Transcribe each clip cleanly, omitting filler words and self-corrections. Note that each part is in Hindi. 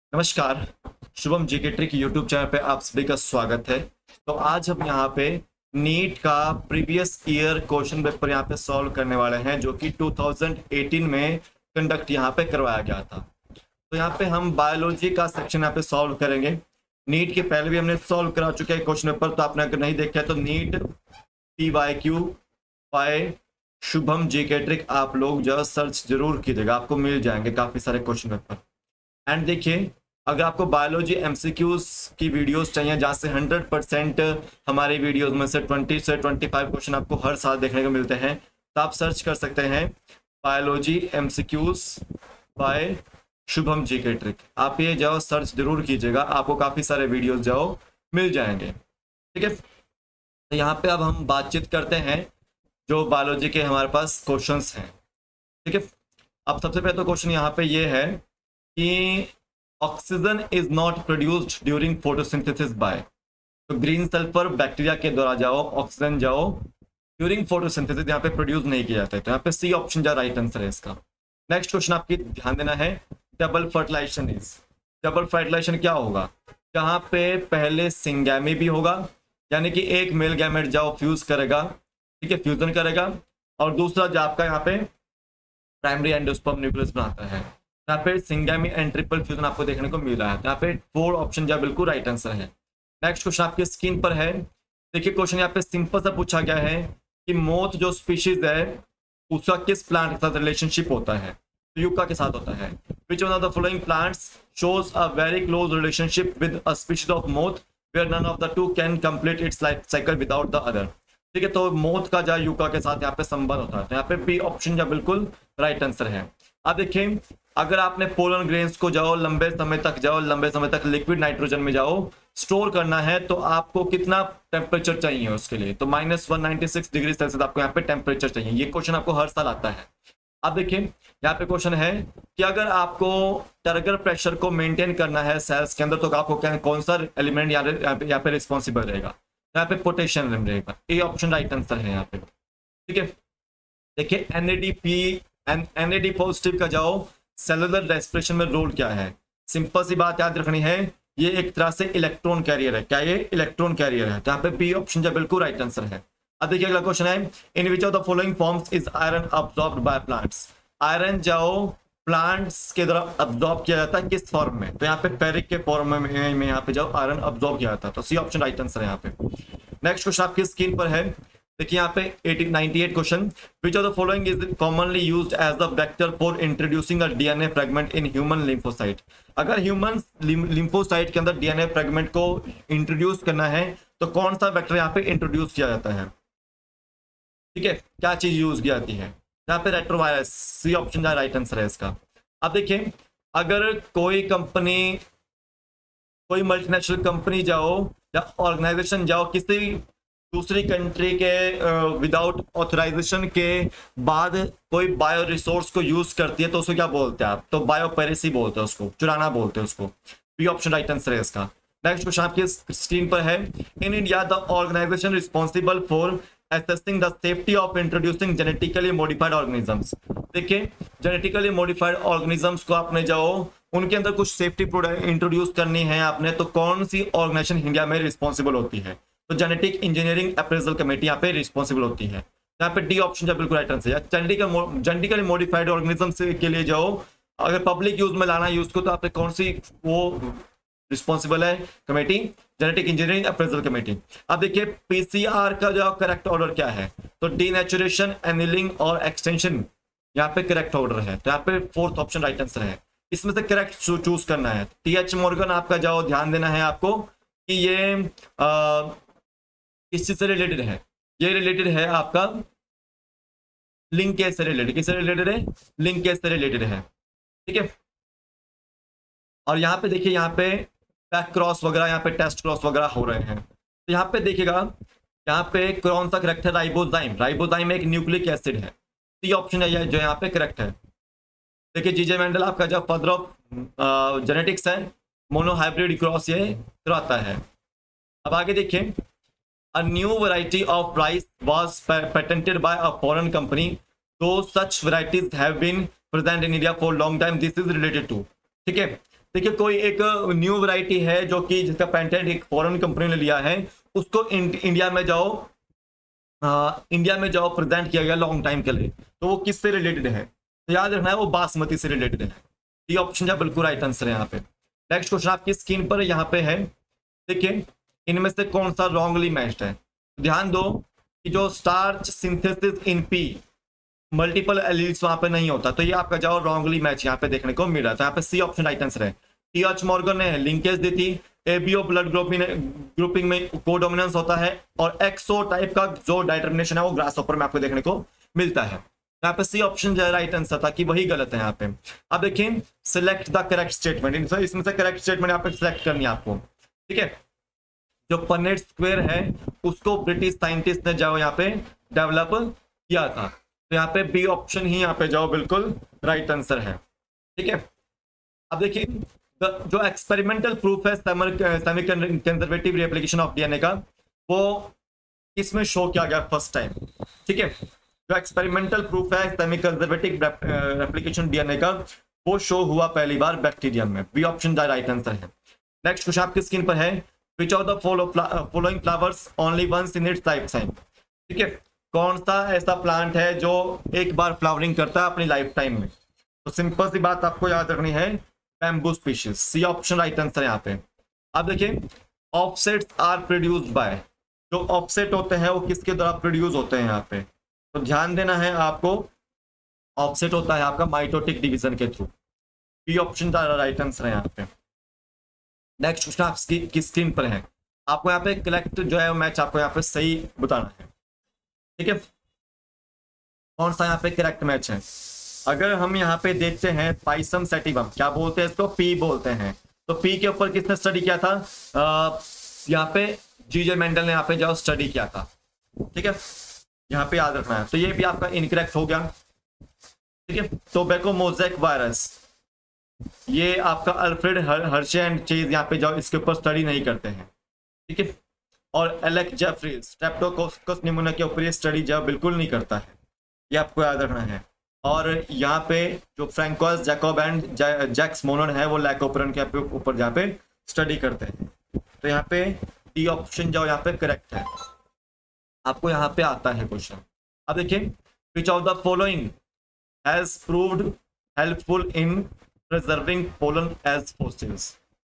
नमस्कार। Shubham GK trick YouTube channel पे आप सभी का स्वागत है। तो आज हम यहाँ पे नीट का प्रीवियस ईयर क्वेश्चन पेपर यहाँ पे सॉल्व करने वाले हैं, जो कि 2018 में कंडक्ट यहाँ पे करवाया गया था। तो यहाँ पे हम बायोलॉजी का सेक्शन यहाँ पे सॉल्व करेंगे। नीट के पहले भी हमने सॉल्व करा चुके हैं क्वेश्चन पेपर, तो आपने अगर नहीं देखा है तो NEET PYQ by Shubham GK trick आप लोग जो सर्च जरूर कीजिएगा, आपको मिल जाएंगे काफी सारे क्वेश्चन पेपर। एंड देखिए, अगर आपको बायोलॉजी MCQs की वीडियोस चाहिए जहाँ से 100% हमारी वीडियोस में से 20 से 25 क्वेश्चन आपको हर साल देखने को मिलते हैं, तो आप सर्च कर सकते हैं biology MCQs by Shubham GK trick. आप ये जाओ सर्च जरूर कीजिएगा, आपको काफ़ी सारे वीडियोस जाओ मिल जाएंगे। ठीक है, तो यहाँ पे अब हम बातचीत करते हैं जो बायोलॉजी के हमारे पास क्वेश्चंस हैं। ठीक है, अब सबसे पहले तो क्वेश्चन यहाँ पे ये है कि oxygen is not produced during photosynthesis by. तो ग्रीन सल्फर बैक्टीरिया के द्वारा जाओ, ऑक्सीजन जाओ ड्यूरिंग फोटोसिंथेसिस यहाँ पे प्रोड्यूस नहीं किया जाता है, तो यहाँ पे सी ऑप्शन जो राइट आंसर है इसका। नेक्स्ट क्वेश्चन आपकी ध्यान देना है, double fertilisation is. Double fertilisation क्या होगा? जहाँ पे पहले सिंगैमी भी होगा, यानी कि एक मेल गैमेट जाओ फ्यूज करेगा, ठीक है, फ्यूजन करेगा, और दूसरा जो आपका यहाँ पे प्राइमरी एंडोस्पर्म न्यूक्लियस बनाता है। यहाँ पे सिंगैमी एंड ट्रिपल फ्यूजन आपको देखने को मिल रहा है। यहाँ पे 4 ऑप्शन जो बिल्कुल राइट आंसर है। नेक्स्ट क्वेश्चन आपके स्क्रीन पर है, देखिए क्वेश्चन यहाँ पे सिंपल सा पूछा गया है कि मोथ जो स्पीशीज है उसका किस प्लांट के साथ रिलेशनशिप होता है? तो यूका के साथ होता है। Which one of the following plants shows a very close relationship with a species of moth where none of the two can complete its life cycle without the other. ठीक है, तो मोथ का जो यूका के साथ यहाँ पे संबंध होता है, तो यहाँ पे बी ऑप्शन जो बिल्कुल राइट आंसर है। अब देखिए, अगर आपने पोलन ग्रेन्स को जाओ लंबे समय तक लिक्विड नाइट्रोजन में जाओ स्टोर करना है, तो आपको कितना टेम्परेचर चाहिए उसके लिए? तो -196 डिग्री सेल्सियस आपको यहाँ पे टेम्परेचर चाहिए। ये क्वेश्चन आपको हर साल आता है। अब देखिए, यहाँ पे क्वेश्चन है कि अगर आपको टर्गर प्रेशर को मेंटेन करना है सेल्स के अंदर, तो आपको कौन सा एलिमेंट यहाँ पे रिस्पॉन्सिबल रहेगा? यहाँ पे पोटेशियम एलिमेंट रहेगा। ए ऑप्शन राइट आंसर है यहाँ पे। ठीक है, देखिए NAD पॉजिटिव का जाओ सेलुलर रेस्पिरेशन में रोल क्या है? सिंपल सी बात याद रखनी है, ये एक तरह से इलेक्ट्रॉन कैरियर है। क्या ये इलेक्ट्रॉन कैरियर है? तो यहाँ पे बी ऑप्शन जो बिल्कुल राइट आंसर है। अब देखिए अगला क्वेश्चन है, in which of the following forms is iron absorbed by plants. Iron जाओ प्लांट्स के द्वारा अब्सॉर्ब किया जाता है किस फॉर्म में? तो यहाँ पे फेरिक के फॉर्म में यहाँ पे जाओ आयरन अब्सॉर्ब किया जाता है, तो सी ऑप्शन राइट आंसर है यहाँ पे। नेक्स्ट क्वेश्चन आपकी स्क्रीन पर है, देखिए यहाँ पे 98 question, which of the following is commonly used as the vector for introducing a DNA fragment in human lymphocyte. अगर ह्यूमन लिम्फोसाइट के अंदर DNA फ्रेगमेंट को इंट्रोड्यूस करना है, तो कौन सा वेक्टर यहाँ पे इंट्रोड्यूस किया जाता है? ठीक है, क्या चीज यूज की जाती है? यहाँ पे रेट्रोवायरस, सी ऑप्शन का राइट आंसर है इसका। अब देखिए, अगर कोई कंपनी, कोई मल्टीनेशनल कंपनी जाओ या ऑर्गेनाइजेशन जाओ किसी दूसरी कंट्री के विदाउट ऑथराइजेशन के बाद कोई बायो रिसोर्स को यूज करती है, तो उसको क्या बोलते हैं आप? तो बायो पेरेसी बोलते हैं उसको, चुराना बोलते हैं उसको। बी ऑप्शन राइट आंसर है इसका। नेक्स्ट क्वेश्चन आपकी स्क्रीन पर है, in India the organisation responsible for assessing the safety of introducing genetically modified organisms. देखिए, जेनेटिकली मॉडिफाइड ऑर्गेनिजम्स को आपने जाओ उनके अंदर कुछ सेफ्टी प्रोडक्ट इंट्रोड्यूस करनी है आपने, तो कौन सी ऑर्गेनाइजेशन इंडिया में रिस्पॉन्सिबल होती है? तो जेनेटिक इंजीनियरिंग अप्रेजल कमेटी यहाँ पे रिस्पॉन्सिबल होती है। यहाँ पे डी ऑप्शन जो बिल्कुल राइट आंसर है। जेनेटिकली मॉडिफाइड ऑर्गेनिज्म के लिए जाओ, अगर पब्लिक यूज में लाना यूज को, तो आप कौन सी वो रिस्पॉन्सिबल है committee? Genetic engineering appraisal committee. अब देखिए, PCR का जो करेक्ट ऑर्डर क्या है? तो डीनेचुरेशन, एनिलिंग और एक्सटेंशन यहाँ पे करेक्ट ऑर्डर है, तो यहाँ पे 4th ऑप्शन राइट आंसर है। इसमें से करेक्ट चूज करना है। TH मॉर्गन आपका जाओ, ध्यान देना है आपको कि ये किस चीज से रिलेटेड है? ये रिलेटेड है आपका लिंकेज से रिलेटेड। किससे रिलेटेड है? लिंकेज से रिलेटेड है। ठीक है, और यहाँ पे देखिए, यहाँ पे बैक क्रॉस वगैरह, यहाँ पे टेस्ट क्रॉस वगैरह हो रहे हैं, तो यहाँ पे देखिएगा, यहाँ पे कौन सा करेक्ट है? राइबोजाइम। राइबोजाइम एक न्यूक्लिक एसिड है, सी ऑप्शन है जो यहाँ पे करेक्ट है। देखिए, जीजे मेंडल आपका जो फादर ऑफ जेनेटिक्स है, मोनोहाइब्रिड क्रॉस ये कराता है। अब आगे देखिए, a new variety of rice was patented by a foreign company, though such varieties have been present in India for long time, this is related to। ठीक है, देखिए कोई एक न्यू वैरायटी है जो कि जिसका पेटेंट एक फॉरेन कंपनी ने लिया है, उसको इंडिया में जाओ प्रेजेंट किया गया लॉन्ग टाइम के लिए, तो वो किससे रिलेटेड है? तो याद रखना है वो बासमती से रिलेटेड है। ये ऑप्शन जो बिल्कुल राइट आंसर है यहाँ पे। नेक्स्ट क्वेश्चन आपकी स्क्रीन पर यहाँ पे है, देखिए इनमें से कौन सा रॉन्गली मैच्ड है? ध्यान दो कि जो starch synthesis in pea multiple alleles वहां पे नहीं होता, तो ये आपका जाओ रॉन्गली मैच यहाँ पे देखने को मिल रहा है। तो यहाँ पे सी ऑप्शन राइट आंसर है। टी.एच. मॉर्गन ने लिंकेज दी थी, एबीओ ब्लड ग्रुपिंग में कोडोमिनेंस होता है, और एक्सो टाइप का जो डिटरमिनेशन है वो ग्रासहोपर में आपको देखने को मिलता है। यहाँ पे सी ऑप्शन जो है राइट आंसर था कि वही गलत है यहाँ पे। अब देखिए सिलेक्ट द करेक्ट स्टेटमेंट, इसमें से करेक्ट स्टेटमेंट यहाँ पे सिलेक्ट करनी है आपको, ठीक है। जो पनेट स्क्वायर है उसको ब्रिटिश साइंटिस्ट ने जाओ यहाँ पे डेवलप किया था, तो यहाँ पे बी ऑप्शन ही यहाँ पे जाओ बिल्कुल राइट आंसर है, ठीक है। अब देखिए जो एक्सपेरिमेंटल प्रूफ है semi conservative replication of DNA का, वो किसमें शो किया गया फर्स्ट टाइम, ठीक है। जो एक्सपेरिमेंटल प्रूफ है सेमी कंजर्वेटिव रेप्लिकेशन डीएनए का, वो शो हुआ पहली बार बैक्टीरियम में। B option the right answer है। नेक्स्ट क्वेश्चन आपकी स्क्रीन पर है, which of the following flowers only once in its life time, ठीक है। कौन सा ऐसा प्लांट है जो एक बार फ्लावरिंग करता है अपनी लाइफ टाइम में? तो सिंपल सी बात आपको याद रखनी है, bamboo species. C option right answer है यहाँ पे। अब देखिए ऑफसेट्स आर प्रोड्यूस्ड बाय, जो ऑफसेट होते हैं वो किसके द्वारा प्रोड्यूस होते हैं यहाँ पे? तो ध्यान देना है आपको, ऑफसेट होता है आपका माइटोटिक डिवीजन के through. B option right answer है यहाँ पे। नेक्स्ट क्वेश्चन आपकी स्क्रीन पर है, आपको यहाँ पे कलेक्ट जो है मैच आपको यहाँ पे सही बताना है, ठीक है। कौन सा यहाँ पे करेक्ट मैच है? अगर हम यहाँ पे देखते हैं पाइसम सेटिवम, क्या बोलते हैं इसको? पी बोलते हैं। तो पी के ऊपर किसने स्टडी किया था? यहाँ पे जीजे मेंडल ने यहाँ पे जाओ स्टडी किया था, ठीक है। यहाँ पे याद रखना है। तो ये भी आपका इनकरेक्ट हो गया, ठीक है। टोबैको मोज़ेक वायरस, ये आपका अल्फ्रेड हर्शे एंड चेज यहाँ पे जाओ इसके ऊपर स्टडी नहीं करते हैं, ठीक है। और एलेक्स जेफरीज स्ट्रेप्टोकोकस निमोनिया के ऊपर ये स्टडी जो बिल्कुल नहीं करता है, ये आपको याद रखना है। और यहाँ पे जो Francois Jacob and Jacques Monod है वो लैकोपरन के ऊपर जहाँ पे स्टडी करते हैं। तो यहाँ पे डी ऑप्शन जो यहाँ पे करेक्ट है, आपको यहाँ पे आता है क्वेश्चन। अब देखिए which of the following has proved helpful in preserving pollen as fossils,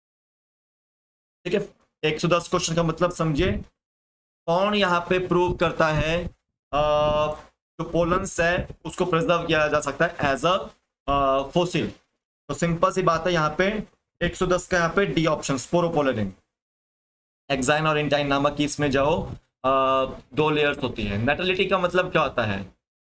ठीक है। 110 क्वेश्चन का मतलब समझिए, कौन यहाँ पे प्रूव करता है जो पोलन्स है उसको प्रिजर्व किया जा सकता है एज अ फॉसिल? तो सिंपल सी बात है, यहाँ पे 110 का यहाँ पे डी ऑप्शन स्पोरोपोलेरिन, एक्साइन और इंटाइन नामक की इसमें जाओ 2 लेयर्स होती है। नेटेलिटी का मतलब क्या होता है?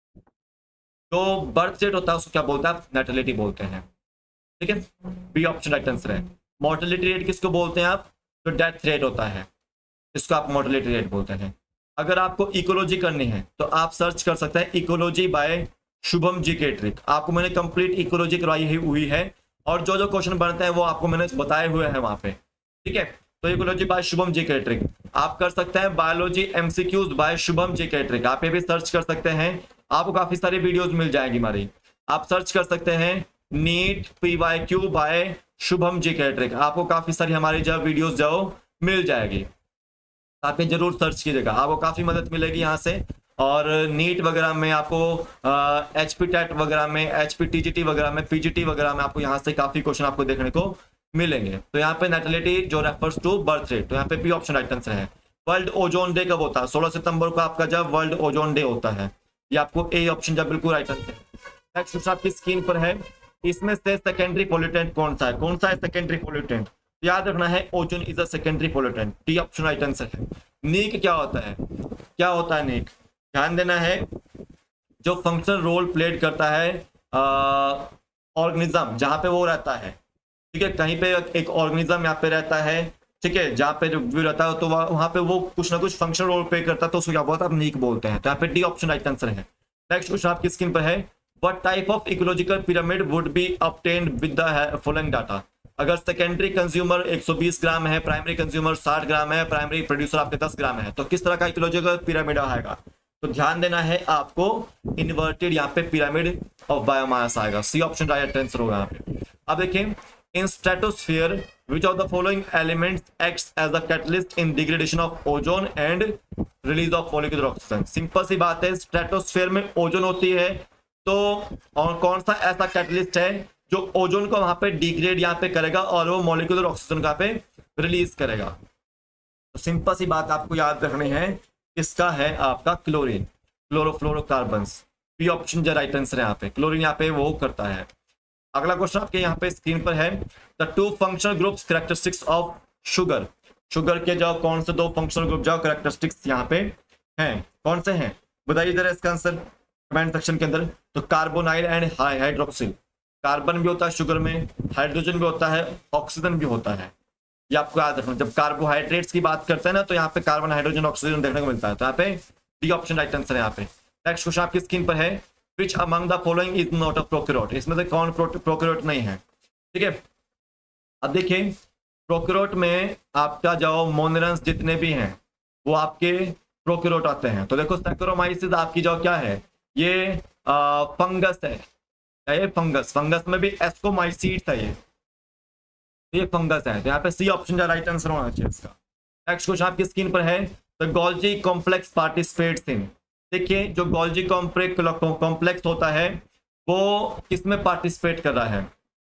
जो बर्थ रेट होता है उसको क्या बोलते हैं? नेटेलिटी बोलते हैं, ठीक है। बी ऑप्शन राइट आंसर है। मोर्टेलिटी रेट किसको बोलते हैं आप? तो डेथ रेट होता है, इसको आप मोर्टेलिटी रेट बोलते हैं। अगर आपको इकोलॉजी करनी है तो आप सर्च कर सकते हैं ecology by Shubham G K trick. आपको मैंने कंप्लीट इकोलॉजी करवाई हुई है और जो जो क्वेश्चन बनते हैं वो आपको मैंने बताए हुए हैं वहां पे, ठीक है। तो ecology by Shubham G K trick. आप कर सकते हैं biology MCQs by Shubham G K trick, आप ये भी सर्च कर सकते हैं, आपको काफी सारी वीडियोज मिल जाएंगी हमारी। आप सर्च कर सकते हैं NEET PYQ by Shubham G K trick, आपको काफी सारी हमारी जो वीडियोस जाओ मिल जाएगी, आप ये जरूर सर्च कीजिएगा, आपको काफी मदद मिलेगी यहाँ से। और नीट वगैरह में आपको HP टेट वगैरह में, HP TGT वगैरह में, PGT वगैरह में आपको यहाँ से काफी क्वेश्चन आपको देखने को मिलेंगे। तो यहाँ पे नेटेलिटी जो रेफर्स टू बर्थ रेट, तो यहाँ पे बी ऑप्शन राइट आंसर है। वर्ल्ड ओजोन डे कब होता है? 16 सितंबर को आपका जब वर्ल्ड ओजोन डे होता है, ये आपको ए ऑप्शन जब बिल्कुल राइट आंसर है। नेक्स्ट क्वेश्चन आपकी स्क्रीन पर है, इसमें से सेकेंडरी पोल्यूटेंट कौन सा है? कौन सा है सेकेंडरी पोल्यूटेंट? याद रखना है ozone is a secondary pollutant, D option right answer है। नीक क्या होता है? क्या होता है नीक? ध्यान देना है, जो फंक्शनल रोल प्लेड करता है ऑर्गेनिज्म जहां पे वो रहता है, ठीक है। कहीं पे एक ऑर्गेनिज्म यहाँ पे रहता है, ठीक है, जहाँ पे जो व्यू रहता है तो वहां पे वो कुछ ना कुछ फंक्शनल रोल प्ले करता है, तो उसको क्या बोलता है? आप नीक बोलते हैं। तो यहाँ पे डी ऑप्शन राइट आंसर है। नेक्स्ट क्वेश्चन आपकी स्क्रीन पर है, what type of ecological pyramid would be obtained with the following data? अगर सेकेंडरी कंज्यूमर 120 ग्राम है, प्राइमरी कंज्यूमर 60 ग्राम है, प्राइमरी प्रोड्यूसर आपके 10 ग्राम है, तो किस तरह का इकोलॉजिकल पिरामिड आएगा? तो ध्यान देना है आपको, इन्वर्टेड यहाँ पे पिरामिड ऑफ बायोमास आएगा। सी ऑप्शन राइट आंसर होगा यहाँ पे। अब देखिए in stratosphere which of the following elements acts as a catalyst in degradation of ozone and release of molecular oxygen? Simple सी बात है, स्ट्रेटोस्फीयर में ओजोन होती है, तो और कौन सा ऐसा कैटलिस्ट है जो ओजोन को वहां पे डिग्रेड यहाँ पे करेगा और वो मॉलिक्यूलर ऑक्सीजन का पे रिलीज करेगा? तो सिंपल सी बात आपको याद रखनी है, इसका है आपका क्लोरीन, क्लोरोफ्लोरोकार्बन्स। बी ऑप्शन जो राइट आंसर है यहाँ पे, क्लोरीन यहाँ पे वो करता है। अगला क्वेश्चन आपके यहाँ पे स्क्रीन पर है, the two functional groups characteristics of sugar. Sugar के जो कौन से दो फंक्शनल ग्रुप जो कैरेक्टरिस्टिक्स यहाँ पे हैं, कौन से हैं बताइए जरा इसका आंसर कमेंट सेक्शन के अंदर। तो कार्बोनाइल एंड हाइड्रोक्सिल, कार्बन भी होता है शुगर में, हाइड्रोजन भी होता है, ऑक्सीजन भी होता है। ये आपको याद रखना, जब कार्बोहाइड्रेट्स की बात करते हैं ना तो यहाँ पे कार्बन, हाइड्रोजन, ऑक्सीजन देखने को मिलता है। तो यहाँ पे डी ऑप्शन राइट आंसर है यहाँ पे। नेक्स्ट क्वेश्चन आपकी स्क्रीन पर है, Which among the following is not a prokaryote? इसमें से कौन प्रोकैरियोट नहीं है? ठीक है, अब देखिए प्रोकैरियोट में आपका जो मोनोमर्स जितने भी हैं वो आपके प्रोकैरियोट आते हैं। तो देखो सैकरोमाइसिस आपकी जो क्या है, ये फंगस है, ये फंगस में भी एस्कोमाइसीड्स है, ये फंगस है। तो यहाँ पे सी ऑप्शन का राइट आंसर होना चाहिए इसका। नेक्स्ट क्वेश्चन आपकी स्क्रीन पर है, the Golgi complex participates in. देखिए जो गोल्जी कॉम्प्लेक्स होता है वो किसमें पार्टिसिपेट कर रहा है?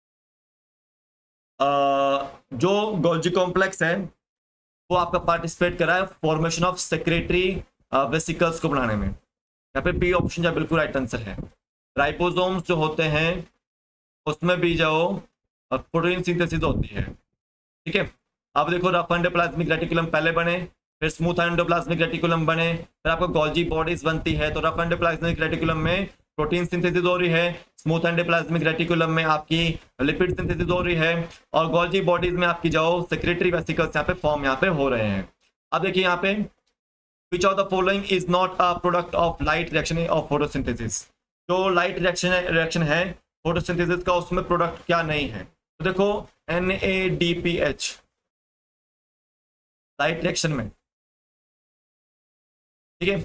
जो गोल्जी कॉम्प्लेक्स है वो आपका पार्टिसिपेट कर रहा है फॉर्मेशन ऑफ सेक्रेटरी वेसिकल्स को बनाने में। यहाँ पे बी ऑप्शन जो बिल्कुल राइट आंसर है। राइबोसोम्स जो होते हैं उसमें भी जो प्रोटीन सिंथेसिस होती है। ठीक है, अब देखो रफ एंडोप्लाज्मिक रेटिकुलम पहले बने, फिर स्मूथ एंडोप्लाज्मिक रेटिकुलम बने, फिर आपको गोल्जी बॉडीज बनती है। तो रफ एंडोप्लाज्मिक रेटिकुलम में प्रोटीन सिंथेसिस हो रही है, स्मूथ एंडोप्लाज्मिक रेटिकुलम में आपकी लिपिड सिंथेसिस हो रही है, और गोल्जी बॉडीज में आपकी जो सेक्रेटरी वेसिकल्स यहाँ पे फॉर्म यहाँ पे हो रहे हैं। अब देखिए यहाँ पे which of the following is not a product of light reaction of photosynthesis. जो लाइट रिएक्शन है फोटोसिंथेसिस का, उसमें प्रोडक्ट क्या नहीं है? तो देखो NADPH लाइट रिएक्शन में, ठीक है,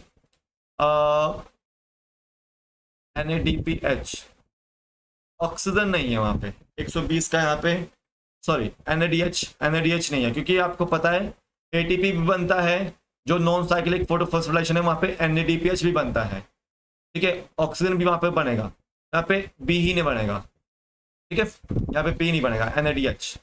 NADPH, ऑक्सीजन नहीं है वहां पे 120 का, यहाँ पे सॉरी NADH नहीं है, क्योंकि आपको पता है ATP भी बनता है, जो नॉन साइक्लिक फोटोफॉस्फोराइलेशन है वहां पे NADPH भी बनता है। ठीक है, ऑक्सीजन भी वहां पे बनेगा, यहाँ पे B ही नहीं बनेगा। ठीक है, यहाँ पे B नहीं बनेगा, NADH।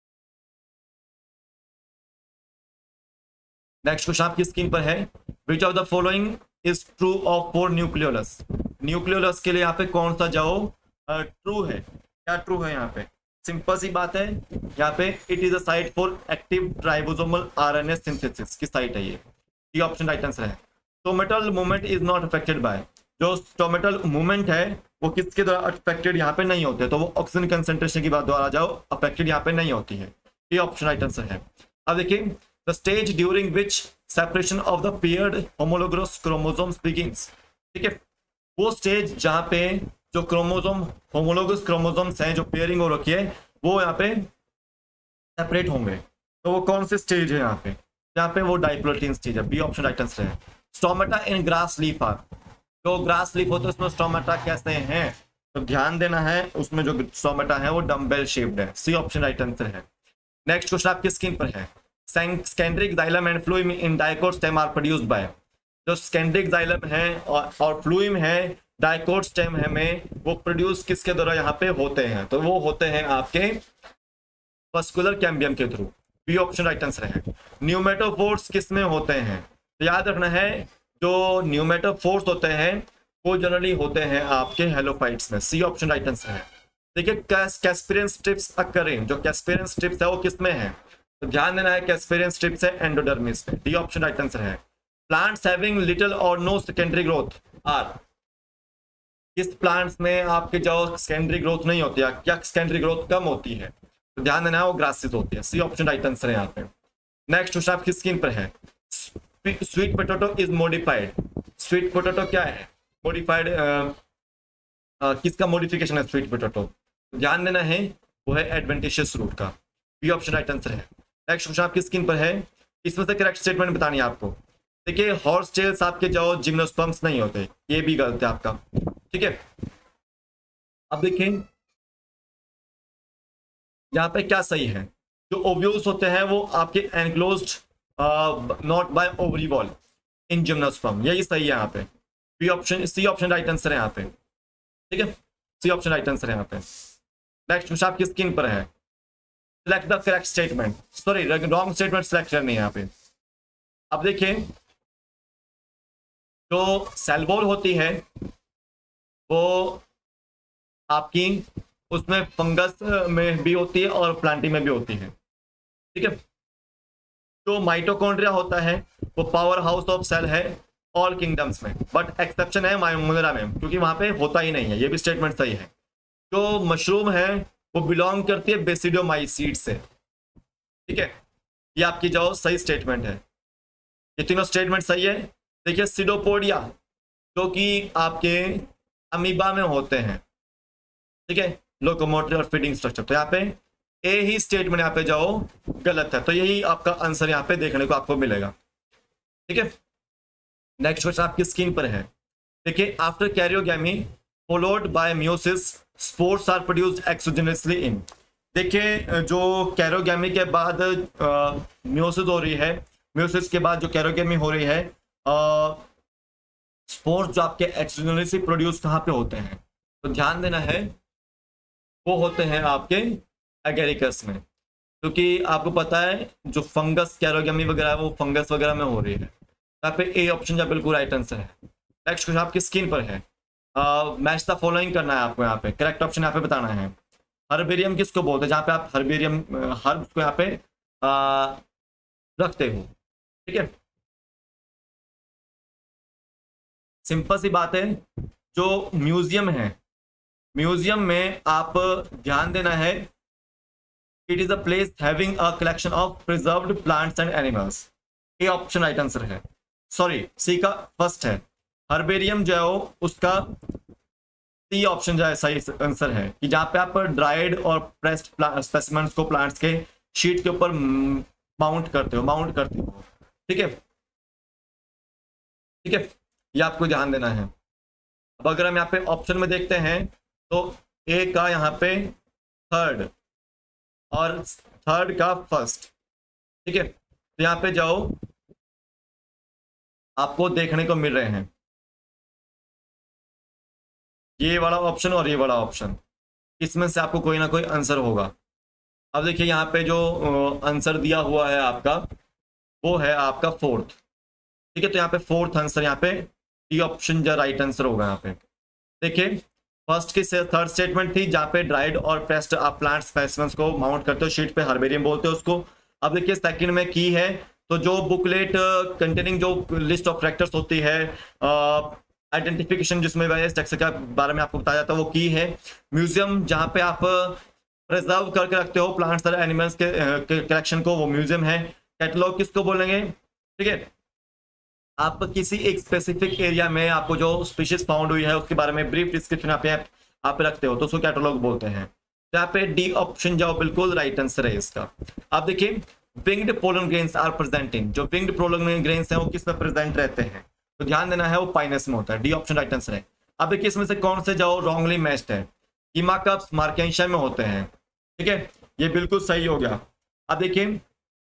नेक्स्ट क्वेश्चन आपकी स्क्रीन पर है, which of the following is true of for nucleolus. Nucleolus के लिए यहाँ पे कौन सा जाओ ट्रू है? क्या ट्रू है यहाँ पे? सिंपल सी बात है, यहाँ पे it is a site for active ribosomal RNA synthesis की साइट है ये ऑप्शन राइट आंसर है। Stomatal movement is not affected by, जो स्टोमेटल मूवमेंट है वो किसके द्वारा अफेक्टेड यहाँ पे नहीं होते, तो वो ऑक्सीजन कंसेंट्रेशन की बात द्वारा जाओ अफेक्टेड यहाँ पे नहीं होती है। ये ऑप्शन राइट आंसर है। अब देखिए the stage during which separation of the paired homologous chromosomes begins. ठीक है, वो स्टेज जहाँ पे जो क्रोमोसोम होमोलोगस क्रोमोसोम्स हैं, जो पेयरिंग हो रखी है, वो यहाँ पे सेपरेट होंगे। तो वो कौन से स्टेज है यहाँ पे? यहाँ पे वो डाइप्लोटीन स्टेज है। बी ऑप्शन राइट आंसर है। Stomata in grass leaf are, जो ग्रास लीफ होता है उसमें स्टोमेटा कैसे हैं, तो ध्यान देना है, उसमें जो स्टोमेटा है वो डम्बेल शेप्ड है। सी ऑप्शन राइट आंसर है। नेक्स्ट क्वेश्चन आपकी स्क्रीन पर है, secondary xylem and phloem in dicot stem are produced by. जो स्कैंड्रिक जाइलम है और फ्लूइम है, डाइकोट स्टेम है में, वो प्रोड्यूस किसके द्वारा यहाँ पे होते हैं? तो वो होते हैं आपके वस्कुलर कैम्बियम के through. B option right answer है। न्यूमेटोफोर्स किस में होते हैं? तो याद रखना है जो न्यूमेटोफोर्स होते हैं वो जनरली होते हैं आपके हेलोफाइट्स में। सी ऑप्शन राइट आंसर है। देखिए कैस्पेरियन स्ट्रिप्स अकरिंग, जो कैस्पेरियन स्ट्रिप्स है वो किस में है? तो ध्यान देना है कैस्पेरियन स्ट्रिप्स है एंडोडर्मिस में। डी ऑप्शन राइट आंसर है। Plants having little or no secondary growth are, किस प्लांट्स में आपके जो सेकेंडरी ग्रोथ नहीं होती है, क्या सेकेंडरी ग्रोथ कम होती है? तो ध्यान देना है वो ग्रासेस होती है। सी ऑप्शन राइट आंसर है यहाँ पे। नेक्स्ट क्वेश्चन आपकी स्क्रीन पर है, sweet potato is modified. Sweet potato क्या है? मॉडिफाइड किसका मॉडिफिकेशन है स्वीट पोटैटो? ध्यान देना है वो है एडवेंटिशियस रूट का। बी ऑप्शन राइट आंसर है। नेक्स्ट क्वेश्चन आपकी स्क्रीन पर है, इसमें से करेक्ट स्टेटमेंट बतानी है आपको। देखिए हॉर्स टेल्स आपके जो जिम्नोस्पर्म्स नहीं होते, ये भी गलत है आपका। ठीक है, अब देखिए यहाँ पे क्या सही है, जो ओव्यूल्स होते हैं वो आपके enclosed not by ovary wall in gymnosperm, यही सही है यहाँ पे। B option, C option right answer है यहाँ पे, ठीक है, सी ऑप्शन राइट आंसर है यहाँ पे। नेक्स्ट क्वेश्चन आपकी स्क्रीन पर है, select the correct statement, sorry wrong statement select करनी है यहाँ पे। अब देखिए जो सेल वॉल होती है वो आपकी उसमें फंगस में भी होती है और प्लांटी में भी होती है, ठीक है। जो माइटोकॉन्ड्रिया होता है वो पावर हाउस ऑफ सेल है ऑल किंगडम्स में, बट एक्सेप्शन है मायोमुलरा में, क्योंकि वहां पे होता ही नहीं है, ये भी स्टेटमेंट सही है। जो मशरूम है वो बिलोंग करती है बेसिडोमाइसीड से, ठीक है, ये आपकी जो सही स्टेटमेंट है। ये तीनों स्टेटमेंट सही है। देखिए सिडोपोडिया जो कि आपके अमीबा में होते हैं, ठीक है, लोकोमोटरी और फीडिंग स्ट्रक्चर, तो यहाँ पे ए ही स्टेटमेंट यहाँ पे जाओ गलत है, तो यही आपका आंसर यहाँ पे देखने को आपको मिलेगा, ठीक है। नेक्स्ट क्वेश्चन आपकी स्क्रीन पर है, देखिए after karyogamy followed by meiosis spores are produced exogenously in. देखिए जो कैरियोगैमी के बाद मियोसिस हो रही है, मियोसिस के बाद जो कैरियोगैमी हो रही है, स्पोर्स जो आपके एक्सोजेनसली प्रोड्यूस कहाँ पे होते हैं, तो ध्यान देना है वो होते हैं आपके एगेरिकस में, क्योंकि आपको पता है जो फंगस कैरियोगैमी वगैरह है वो फंगस वगैरह में हो रही है। यहाँ पे ए ऑप्शन जो बिल्कुल राइट आंसर है। नेक्स्ट क्वेश्चन आपकी स्क्रीन पर है, मैच द फॉलोइंग करना है आपको, यहाँ पे करेक्ट ऑप्शन यहाँ पे बताना है। हर्बेरियम किसको बोलते हैं, जहाँ पे आप हर्बेरियम हर्ब्स को यहाँ पे रखते हो, ठीक है। सिंपल सी बात है, जो म्यूजियम है, म्यूजियम में आप ध्यान देना है, it is a place having a collection of preserved plants and animals. A option right answer है, सॉरी सी का फर्स्ट है। हर्बेरियम जो है वो उसका सी ऑप्शन जो है सही आंसर है, कि जहां पे आप ड्राइड और प्रेस्ड स्पेसिमेंट्स को प्लांट्स के शीट के ऊपर माउंट करते हो, ठीक है, ठीक है, ये आपको ध्यान देना है। अब अगर हम यहाँ पे ऑप्शन में देखते हैं तो ए का यहाँ पे थर्ड और थर्ड का फर्स्ट, ठीक है, तो यहाँ पे जाओ आपको देखने को मिल रहे हैं ये वाला ऑप्शन और ये वाला ऑप्शन, इसमें से आपको कोई ना कोई आंसर होगा। अब देखिए यहाँ पे जो आंसर दिया हुआ है आपका वो है आपका फोर्थ, ठीक है, तो यहाँ पे फोर्थ आंसर यहाँ पे डी ऑप्शन जो राइट आंसर होगा। यहाँ पे देखिए फर्स्ट की थर्ड स्टेटमेंट थी जहाँ पे ड्राइड और प्रेस्ड आप प्लांट स्पेसिमेंस को माउंट करते हो शीट पे, हर्बेरियम बोलते हो उसको। अब देखिए सेकंड में की है, तो जो बुकलेट कंटेनिंग जो लिस्ट ऑफ फैक्टर्स होती है आइडेंटिफिकेशन जिसमें वेरियस टेक्स्ट के बारे में आपको बताया जाता है वो की है। म्यूजियम जहाँ पे आप प्रिजर्व करके रखते हो प्लांट्स और एनिमल्स के कलेक्शन को, वो म्यूजियम है। कैटलॉग किसको बोलेंगे, ठीक है, आप किसी एक स्पेसिफिक एरिया में आपको जो स्पीशीज फाउंड हुई है उसके बारे में ब्रीफ डिस्क्रिप्शन आप रखते हो तो उसको कैटलॉग बोलते हैं। तो यहाँ पे डी ऑप्शन जाओ बिल्कुल राइट आंसर है इसका। आप देखिए winged pollen grains are presenting, जो विंग्ड पोलन ग्रेन्स हैं वो किस में प्रेजेंट रहते हैं, तो ध्यान देना है वो पाइनस में होता है, डी ऑप्शन राइट आंसर है। अब देखिए इसमें से कौन से जाओ रॉन्गली मैच्ड है, कीमाकप्स मार्केंशिया में होते हैं, ठीक है, ये बिल्कुल सही हो गया। अब देखिए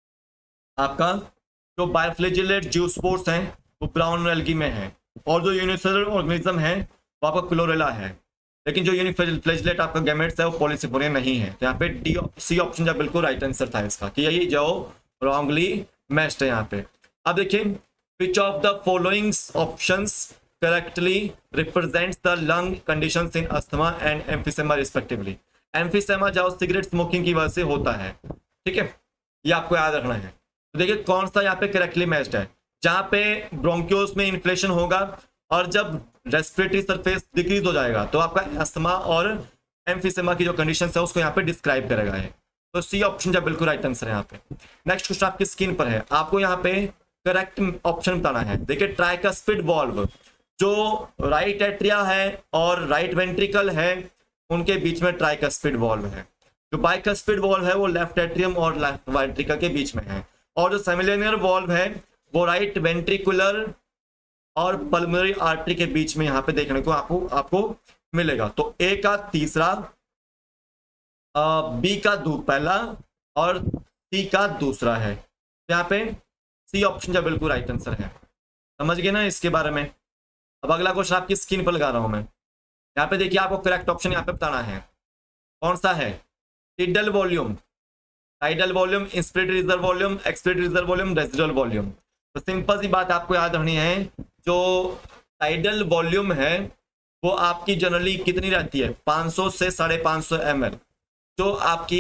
आपका जो बायोफ्लेजिलेट जियोस्पोर्स हैं वो ब्राउन एल्गी में है, और जो यूनिसेलुलर ऑर्गेनिज्म है वो आपका क्लोरेला है, लेकिन जो यूनिफ्लेजिलेट आपका गैमेट्स है वो पॉलीसिपोरियन नहीं है। तो यहाँ पे डी सी ऑप्शन जो बिल्कुल राइट आंसर था इसका, कि यही जो रॉन्गली मैच्ड है यहाँ पे। अब देखिए which of the following options correctly represents the lung conditions in asthma and emphysema respectively. Emphysema जो सिगरेट स्मोकिंग की वजह से होता है, ठीक है, ये आपको याद रखना है। तो देखिए कौन सा यहाँ पे करेक्टली मैच्ड है, जहां पे ब्रोंकियोस में इन्फ्लेशन होगा और जब रेस्पिरेटरी सरफेस डिक्रीज हो जाएगा तो आपका अस्थमा और एम्फिसेमा की जो कंडीशन है उसको यहाँ पे डिस्क्राइब करेगा है। तो सी ऑप्शन जो बिल्कुल राइट आंसर है यहाँ पे। नेक्स्ट क्वेश्चन आपकी स्क्रीन पर है, आपको यहाँ पे करेक्ट ऑप्शन बताना है। देखिए ट्राइकस्पिड वॉल्व, जो राइट एट्रिया है और राइट वेंट्रिकल है उनके बीच में ट्राइकस्पिड वॉल्व है। जो बाइकस्पिड वॉल्व है वो लेफ्ट एट्रियम और लेफ्ट वेंट्रिकल के बीच में है, और जो सेमिलिनियर वॉल्व है वो राइट वेंट्रिकुलर और पल्मोनरी आर्टरी के बीच में यहाँ पे देखने को आपको मिलेगा। तो ए का तीसरा बी का पहला और सी का दूसरा है। यहाँ पे सी ऑप्शन जो बिल्कुल राइट आंसर है। समझ गए ना इसके बारे में। अब अगला क्वेश्चन आपकी स्क्रीन पर लगा रहा हूं मैं। यहाँ पे देखिए आपको करेक्ट ऑप्शन यहाँ पे बताना है कौन सा है। Tidal volume, tidal volume, inspiratory reserve volume, expiratory reserve volume, residual volume. तो सिंपल सी बात आपको याद रखनी है, जो टाइडल वॉल्यूम है वो आपकी जनरली कितनी रहती है, 500 से 550 ml। जो आपकी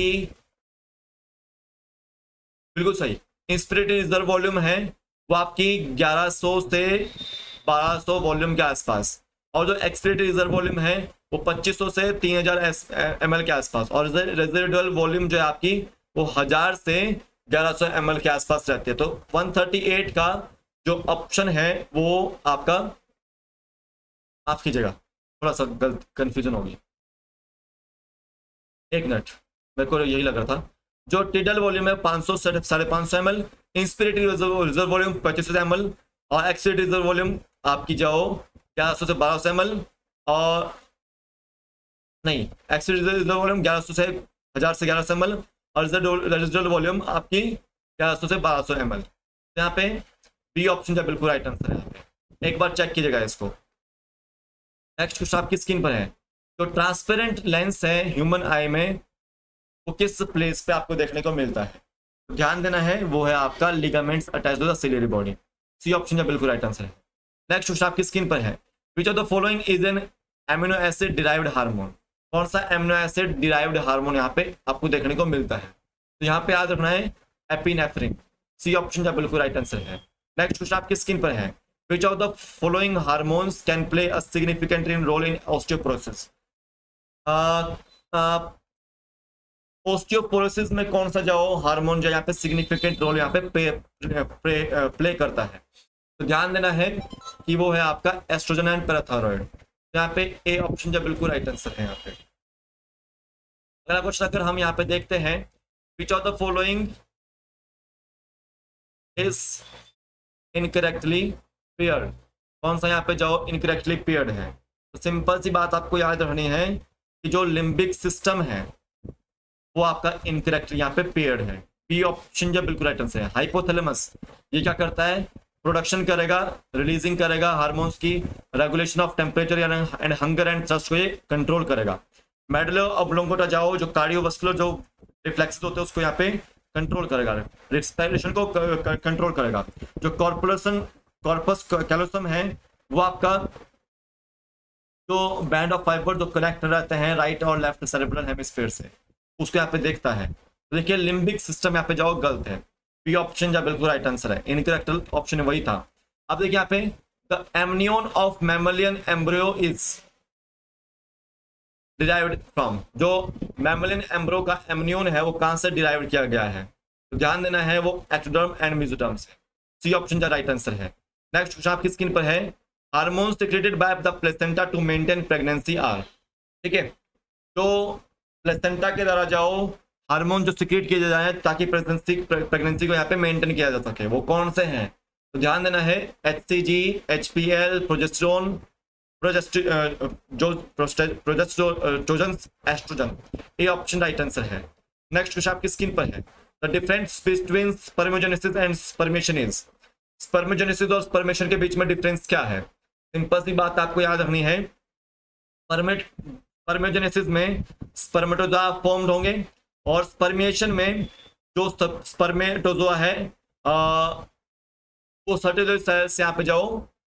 बिल्कुल सही इंस्पिरेटरी रिजर्व वॉल्यूम है वो आपकी 1100 से 1200 वॉल्यूम के आसपास, और जो एक्सपिरेटरी रिजर्व वॉल्यूम है वो 2500 से 3000 ml के आसपास, और रेजिडुअल वॉल्यूम जो है आपकी वो 1000 से 1100 ml के आसपास रहती है। तो 138 का जो ऑप्शन है वो आपका, माफ कीजिएगा थोड़ा सा गलत कंफ्यूजन हो गई, एक मिनट, मेरे को यही लग रहा था। जो टाइडल वॉल्यूम है 500 से 550 ml, inspiratory reserve volume 2500 ml, और एक्सपिरेटरी रिजर्व वॉल्यूम आपकी जाओ 1100 से 1200 ml, और नहीं एक्सपिरेटरी रिजर्व वॉल्यूम 1100 से 1000 से 1100 ml, और रेजिडुअल वॉल्यूम आपकी 1100 से 1200 ml। तो यहाँ पे बी ऑप्शन का बिल्कुल राइट आंसर है। यहाँ पे एक बार चेक कीजिएगा इसको। नेक्स्ट क्वेश्चन आपकी स्क्रीन पर है, जो ट्रांसपेरेंट लेंस है ह्यूमन आई में वो किस प्लेस पे आपको देखने को मिलता है। तो ध्यान देना है वो है आपका ligaments attached to the ciliary body. C option का बिल्कुल राइट आंसर है। नेक्स्ट क्वेश्चन आपकी स्क्रीन पर है, which of the following is an amino acid derived hormone. कौन सा एमिनो एसिड डिराइव्ड हार्मोन यहाँ पे आपको देखने को मिलता है। तो यहाँ पे याद रखना है एपिनेफ्रिन। सी ऑप्शन का बिल्कुल राइट आंसर है। नेक्स्ट क्वेश्चन आपकी स्क्रीन पर है, which of the following hormones can play a significant role in osteoporosis। Osteoporosis में कौन सा जाओ हार्मोन जो यहाँ पे सिग्निफिकेंट रोल यहाँ पे प्ले करता है। तो ध्यान देना है कि वो है आपका एस्ट्रोजन एंड पैराथायरॉइड। यहाँ पे ए ऑप्शन जो बिल्कुल राइट आंसर है। यहाँ पे अगला क्वेश्चन अगर हम यहाँ पे देखते हैं, which of the following is incorrectly paired. कौन सा यहाँ पे जाओ इनकरेक्टली पेयर्ड है। तो सिंपल सी बात आपको याद रखनी है कि जो लिम्बिक सिस्टम है वो आपका इनकरेक्टली यहाँ पे पेयर्ड है। बी ऑप्शन जो बिल्कुल राइट आंसर है। हाइपोथैलेमस ये क्या करता है, प्रोडक्शन करेगा, रिलीजिंग करेगा हार्मोन्स की, regulation of temperature and hunger and thirst को ये कंट्रोल करेगा। मेडुला ऑब्लोंगेटा जाओ जो कार्डियोवास्कुलर जो रिफ्लेक्सेस होते हैं उसको यहाँ पे कंट्रोल करेगा, रेस्पिरेशन को कंट्रोल करेगा। जो कॉर्पस कैलोसम है वो आपका जो बैंड ऑफ फाइबर जो कनेक्ट रहते हैं राइट और लेफ्ट सेरेब्रल हेमिस्फीयर से उसको यहाँ पे देखता है। तो देखिए लिम्बिक सिस्टम यहाँ पे जाओ गलत है। बी ऑप्शन जो बिल्कुल राइट आंसर है। इनकरेक्ट ऑप्शन वही था। अब देखिए यहाँ पे the amnion of mammalian embryo is derived from. जो मैमलियन एम्ब्रियो का एमनियन है वो कहां से डिराइव किया गया है। तो ध्यान देना है वो एक्टोडर्म एंड मेसोडर्म से। सी ऑप्शन का राइट आंसर है। नेक्स्ट क्वेश्चन आपकी स्क्रीन पर है, hormone secreted by the placenta to maintain pregnancy are. ठीक है, तो प्लेसेंटा के द्वारा जाओ हार्मोन जो सिक्रेट किए जाए ताकि प्रेगनेंसी को यहाँ पे मेंटेन किया जा सके, वो कौन से हैं। तो ध्यान देना है HCG, HPL, progesterone, progesterone, oestrogen. ये ऑप्शन राइट आंसर है। नेक्स्ट क्वेश्चन आपकी स्क्रीन पर है, the difference between spermatogenesis and spermiation is. Spermatogenesis और स्पर्मेशन के बीच में डिफरेंस क्या है। सिंपल सी बात आपको याद रखनी है, स्पर्मेटोजेनेसिस में स्पर्मेटोजोआ फॉर्म्ड होंगे और स्पर्मेशन में जो स्पर्मेटोजोआ है वो सर्टेज सेल से यहाँ पे जाओ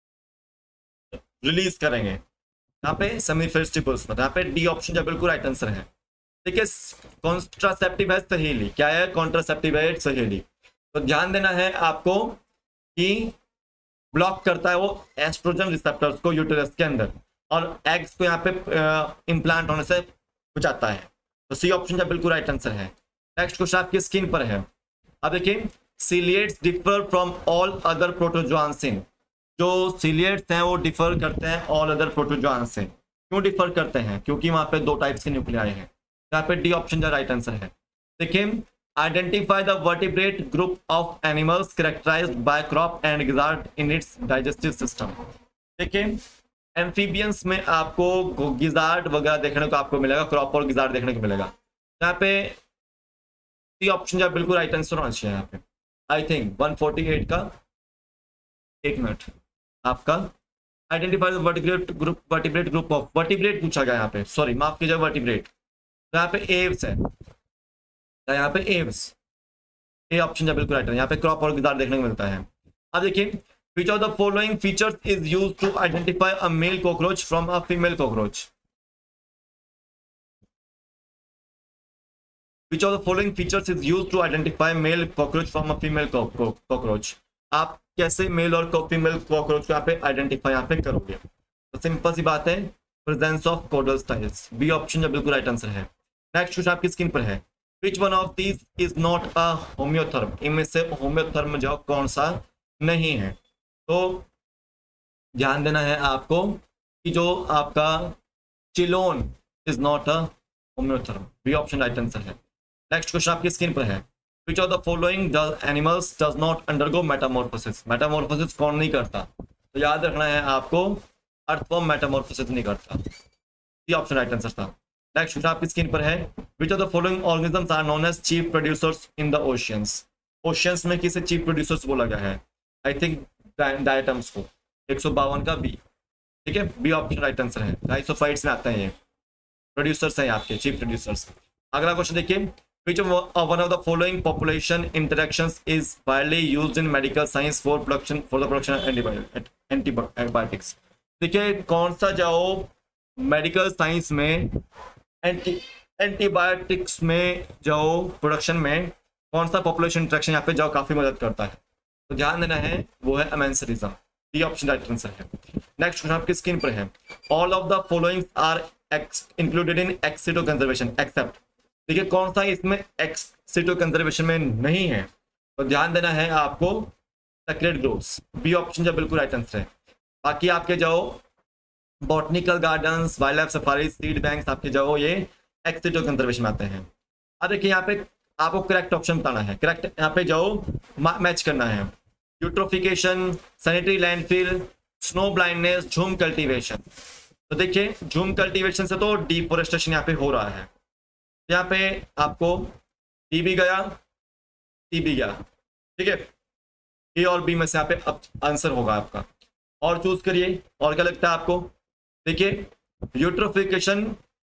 रिलीज करेंगे यहाँ पे सेमिफेरस टिपल्स में। यहाँ पे डी ऑप्शन जो बिल्कुल राइट आंसर है। देखिए कॉन्ट्रासेप्टिव है सहेली, क्या है कॉन्ट्रासेप्टिव है सहेली। तो ध्यान देना है आपको कि ब्लॉक करता है वो एस्ट्रोजन रिसेप्टर्स को यूटेरस के अंदर और एग्स को यहाँ पे इम्प्लांट होने से बचाता है। तो सी ऑप्शन का बिल्कुल राइट आंसर है। नेक्स्ट क्वेश्चन आपकी स्क्रीन पर है। अब देखिए ciliates differ from all other protozoan से। जो सीलिएट्स हैं वो डिफर करते हैं ऑल अदर प्रोटोजोआन से। क्यों डिफर करते हैं, क्योंकि वहां पे दो टाइप्स के न्यूक्लियाई हैं। यहाँ पे डी ऑप्शन का राइट आंसर है। देखिए identify the vertebrate group of animals characterised by crop and gizzard in its digestive system. देखिए एम्फीबियंस में आपको गिजार्ड वगैरह देखने को आपको मिलेगा, क्रॉप और गिजार्ड देखने को मिलेगा। यहाँ पे सी ऑप्शन जो बिल्कुल राइट आंसर होना चाहिए यहाँ पे। आई थिंक 148 का, एक मिनट, आपका identify vertebrate group of, vertebrate पूछा गया यहाँ पे, सॉरी माफ कीजिए, वर्टिब्रेट, तो यहाँ पे एव्स है, तो यहाँ पे एव्स, ए ऑप्शन जो बिल्कुल राइट है। यहाँ पे क्रॉप और गिटार देखने को मिलता है। अब देखिए, which of the following features is used to identify a male cockroach from a female cockroach? Which of the following features is used to identify male cockroach from a female cockroach? आप कैसे मेल और फीमेल कॉकरोच को यहाँ पे आइडेंटिफाई यहाँ पे करोगे? तो सिंपल सी बात है, presence of caudal styles, B option जो बिल्कुल राइट आंसर है। नेक्स्ट क्वेश्चन आपकी स्क्रीन पर है, which one of these is not a homeotherm? इनमें से होम्योथर्म जो कौन सा नहीं है? तो ध्यान देना है आपको कि जो आपका Chelone is not a homeotherm, B option right answer है। नेक्स्ट क्वेश्चन आपकी स्क्रीन पर है, which of the following animals does not undergo metamorphosis? Metamorphosis कौन नहीं करता? तो याद रखना है आपको, अर्थवर्म मेटामॉर्फोसिस नहीं करता, ये ऑप्शन राइट आंसर था। नेक्स्ट क्वेश्चन आपकी स्क्रीन पर है, which of the following organisms are known as chief producers in the oceans? Oceans में किसे चीफ प्रोड्यूसर्स बोला गया है? आई थिंक डायटम्स को, 152 का बी, ठीक है, बी ऑप्शन राइट आंसर है। राइसोफाइट्स में आते हैं ये, प्रोड्यूसर्स हैं आपके, चीफ प्रोड्यूसर्स। अगला क्वेश्चन देखिए, which of one of the following population interactions is widely used in medical science for the production of antibiotics? देखिए, कौन सा जाओ मेडिकल साइंस में एंटीबायोटिक्स में जाओ प्रोडक्शन में कौन सा पॉपुलेशन इंटरेक्शन यहाँ पे जाओ काफी मदद करता है? तो ध्यान देना है, वो है अमेंसरिज्म, ये ऑप्शन राइट आंसर है। नेक्स्ट क्वेश्चन आपकी स्क्रीन पर है, all of the following are included in ex situ conservation except, देखिए कौन सा इसमें एक्स सीटो कंजर्वेशन में नहीं है? तो ध्यान देना है आपको, सेक्रेड ग्रोव्स, बी ऑप्शन जो बिल्कुल राइट आंसर है। बाकी आपके जाओ botanical gardens, wildlife safari, seed banks, आपके जाओ ये एक्स सीटो कंजर्वेशन में आते हैं। अब देखिए यहाँ पे आपको करेक्ट ऑप्शन बताना है, करेक्ट यहाँ पे जाओ मैच करना है, eutrophication, sanitary landfill, snow blindness, jhum cultivation. तो देखिए झूम कल्टीवेशन से तो डिफोरेस्टेशन यहाँ पे हो रहा है, यहाँ पे आपको डी भी गया, सी भी गया, ठीक है, ए और बी में से यहाँ पे आंसर होगा आपका, और चूज करिए। और क्या लगता है आपको? देखिए यूट्रोफिकेशन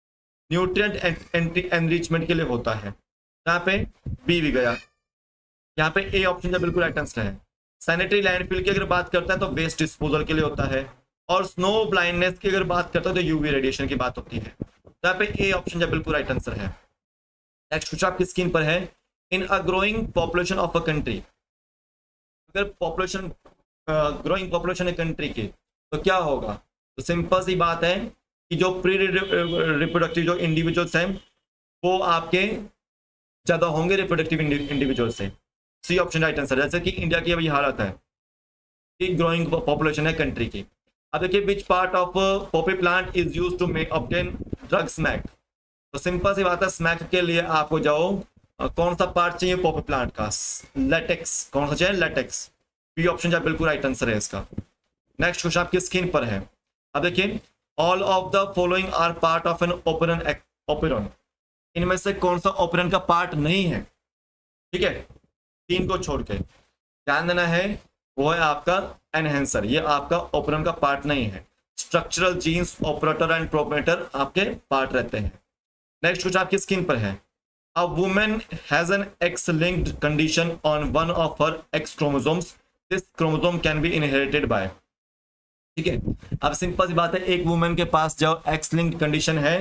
न्यूट्रिएंट एनरिचमेंट के लिए होता है, यहाँ पे बी भी गया, यहाँ पे ए ऑप्शन का बिल्कुल राइट आंसर है। सैनिटरी लैंडफिल की अगर बात करता है तो वेस्ट डिस्पोजल के लिए होता है, और स्नो ब्लाइंडनेस की अगर बात करता है तो यूवी रेडिएशन की बात होती है, तो यहाँ पे ए ऑप्शन का बिल्कुल राइट आंसर है। नेक्स्ट क्वेश्चन आपकी स्क्रीन पर है, in a growing population of a country, अगर पॉपुलेशन ग्रोइंग पॉपुलेशन है कंट्री की तो क्या होगा? तो सिंपल सी बात है कि जो प्री रिप्रोडक्टिव जो इंडिविजुअल्स हैं वो आपके ज्यादा होंगे रिप्रोडक्टिव इंडिविजुअल से, सी ऑप्शन राइट आंसर। जैसे कि इंडिया की अभी हालत है कि ग्रोइंग पॉपुलेशन है कंट्री की। अब देखिए, which part of poppy plant is used to make obtain drug smack? तो सिंपल सी बात है, स्मैक के लिए आपको जाओ कौन सा पार्ट चाहिए पॉपी प्लांट का? लेटेक्स, कौन सा चाहिए? लेटेक्स, बी ऑप्शन जो बिल्कुल राइट आंसर है इसका। नेक्स्ट क्वेश्चन आपकी स्क्रीन पर है, अब देखिए, all of the following are part of an operon, इनमें से कौन सा ओपेरन का पार्ट नहीं है? ठीक है, तीन को छोड़ के ध्यान देना है, वो है आपका एनहेंसर, ये आपका ओपेरन का पार्ट नहीं है। Structural genes, operator and promoter आपके पार्ट रहते हैं। नेक्स्ट कुछ आपकी स्क्रीन पर है, a woman has an X linked condition on one of her X chromosomes, this chromosome can be inherited by. ठीक है, अब सिंपल सी बात है, एक वुमेन के पास जो एक्स लिंक्ड कंडीशन है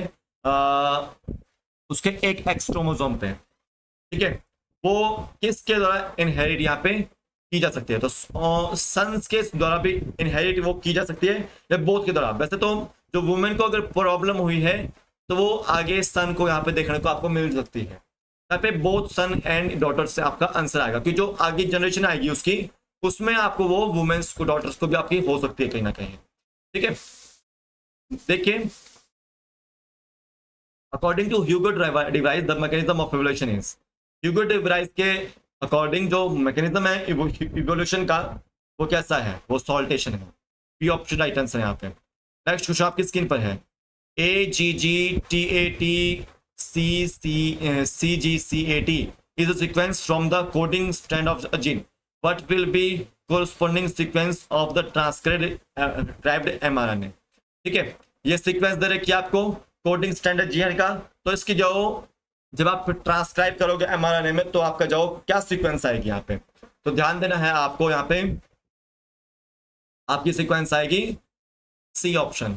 उसके एक एक्स क्रोमोसोम पे, ठीक है, वो किसके द्वारा इनहेरिट यहाँ पे की जा सकती है? तो सन्स के द्वारा भी इनहेरिट वो की जा सकती है या बोथ के द्वारा? वैसे तो जो वुमेन को अगर प्रॉब्लम हुई है तो वो आगे सन को यहाँ पे देखने को आपको मिल सकती है। यहाँ पे बोथ सन एंड डॉटर से आपका आंसर आएगा, क्योंकि जो आगे जनरेशन आएगी उसकी, उसमें आपको वो वुमेन्स को, डॉटर्स को भी आपकी हो सकती है कहीं ना कहीं। ठीक है, देखिए, according to Hugo de Vries the mechanism of evolution is, Hugo de Vries के अकॉर्डिंग जो मैकेनिज्म है इवोल्यूशन का वो कैसा है? वो सॉल्टेशन है, पी ऑप्शन राइट आंसर है यहाँ पे। नेक्स्ट क्वेश्चन आपकी स्क्रीन पर है, AGGTAT CGCAT is a sequence from the coding strand of a gene. What will be corresponding sequence of the transcribed mRNA? ठीक है, ये सीक्वेंस दे रखी है आपको कोडिंग स्टैंडर्ड जीन का। तो इसकी जो जब आप ट्रांसक्राइब करोगे mRNA में तो आपका जो क्या सीक्वेंस आएगी यहाँ पे, तो ध्यान देना है आपको। यहाँ पे आपकी सीक्वेंस आएगी सी ऑप्शन,